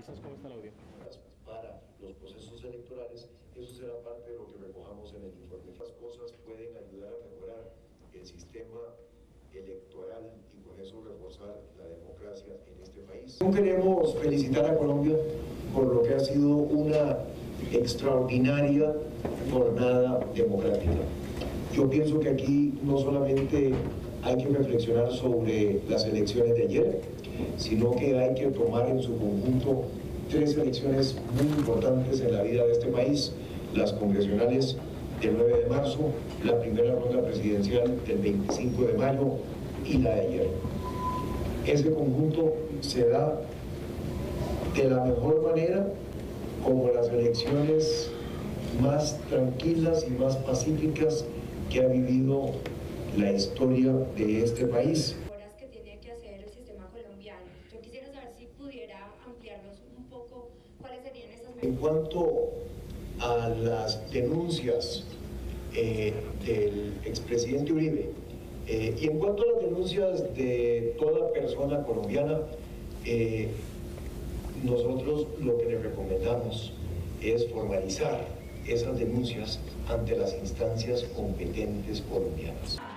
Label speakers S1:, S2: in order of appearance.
S1: listas? ¿Cómo está el audio?
S2: Para los procesos electorales, eso será parte de lo que recojamos en el informe. Las cosas pueden ayudar a mejorar el sistema electoral y con eso reforzar la democracia en este país. Queremos felicitar a Colombia por lo que ha sido una extraordinaria jornada democrática. Yo pienso que aquí no solamente hay que reflexionar sobre las elecciones de ayer, sino que hay que tomar en su conjunto tres elecciones muy importantes en la vida de este país: las congresionales del 9 de marzo, la primera ronda presidencial del 25 de mayo y la de ayer. Ese conjunto se da de la mejor manera como las elecciones más tranquilas y más pacíficas que ha vivido la historia de este país.
S3: Que tiene que hacer el sistema colombiano. Yo quisiera saber si pudiera ampliarnos un poco cuáles serían esas medidas.
S2: En cuanto a las denuncias del expresidente Uribe y en cuanto a las denuncias de toda persona colombiana, nosotros lo que le recomendamos es formalizar esas denuncias ante las instancias competentes colombianas.